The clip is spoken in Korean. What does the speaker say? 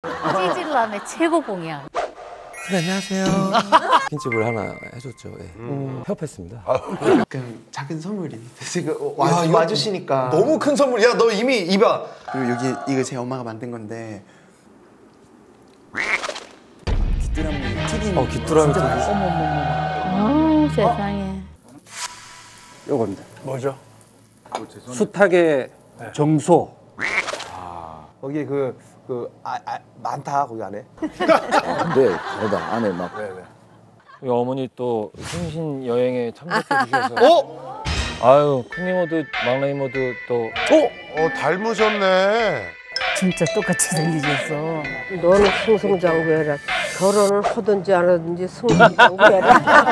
찌질남의 최고 공약. 네, 안녕하세요. 핀집을 하나 해줬죠. 예. 협했습니다. 약간 작은 선물이 지금 와주시니까 너무 큰 선물. 야, 너 이미 입아. 그리고 여기 이거 제 엄마가 만든 건데 귀뚜라미 튀김. 귀뚜라미 튀김. 어머머머. 세상에. 요겁니다. 뭐죠? 수탉의 정소. 거기 많다 거기 안에. 근데 다르다. 안에 막 우리 어머니 또 생신 여행에 참석해 주셔서. 어? 아유, 큰 이모도 막내 이모도 또. 닮으셨네. 진짜 똑같이 생기셨어. 너는 승승장구해라. 결혼을 하든지 안 하든지 승승장구해라.